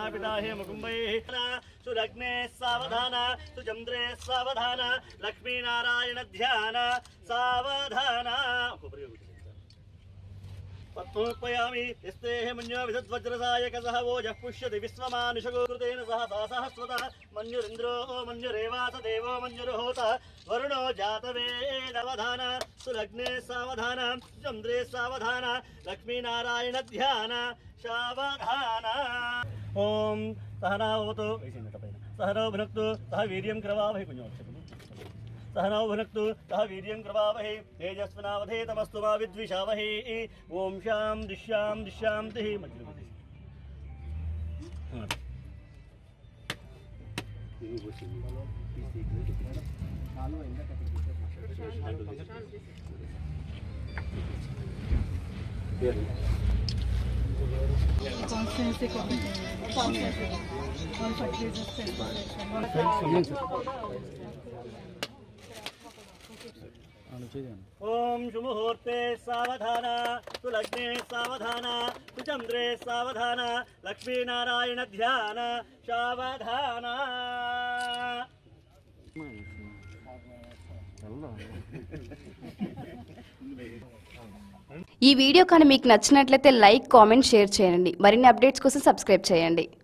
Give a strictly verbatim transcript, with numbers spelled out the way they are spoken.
स्नापिता हे मुकुम्बैः सुलग्ने सावधान सुचन्द्रे सावधान लक्ष्मीनारायण ध्यान सावधान पद्मोपयामि स्तेः मन्यो विदद्वज्रसायक सह वोजः पुष्यति विश्वमानुषगो कृतेन सह सहस्रतः मन्युरिन्द्रो मन्युरेवास देवो मन्युर्होता वरुणो जातवेदवधान सुलग्ने सावधान चन्द्रे सावधान लक्ष्मीनारायण ध्यान सावधान ओम सहनावतु सहनौ भुनक्तु सह वीर्यं करवावहै सहनौ भुनक्तु सह वीर्यं करवावहै तेजस्विनावधेतमस्तु मा विद्विषावहै ओम शां दिश्यां दिश्यान्तिः ओम शुमुहूर्ते सावधान सुलग्ने सावधान सुचन्द्रे सावधान लक्ष्मीनारायण ध्यान सावधान। ఈ వీడియో కానీ మీకు నచ్చినట్లయితే లైక్ కామెంట్ షేర్ చేయండి. మరిన్ని అప్డేట్స్ కోసం సబ్స్క్రైబ్ చేయండి.